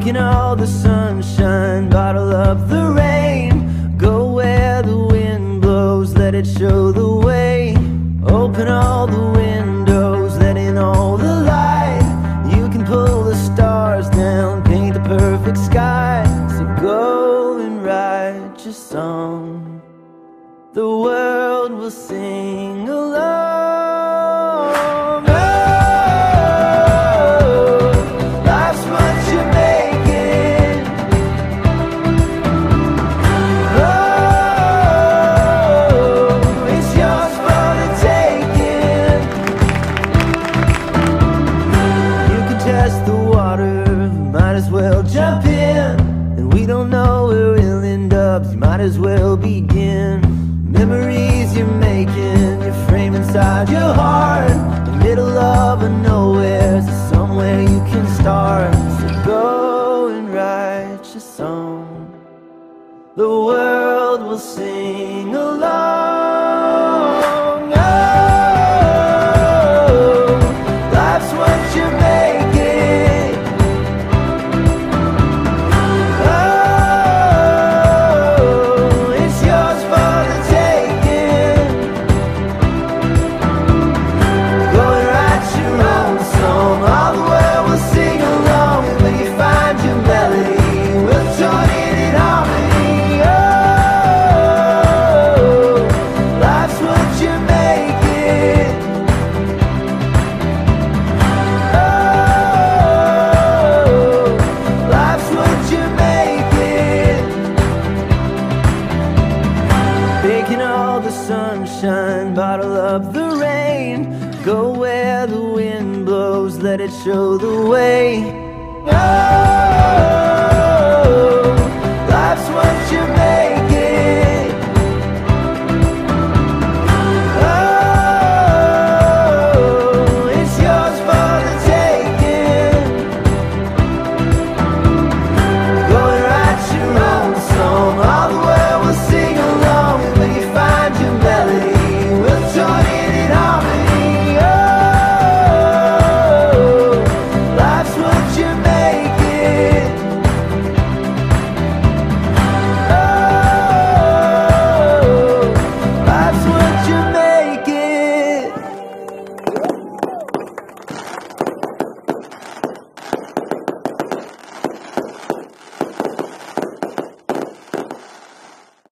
taking all the sunshine, bottle up the rain. Go where the wind blows, let it show the way. Open all the windows, let in all the light. You can pull the stars down, paint the perfect sky. So go and write your song. The world will sing along. Might as well begin. Memories you're making, you frame inside your heart. The middle of a nowhere, so somewhere you can start. So go and write your song. The world will sing along. Oh, life's what you're making. Let it show the way. Oh.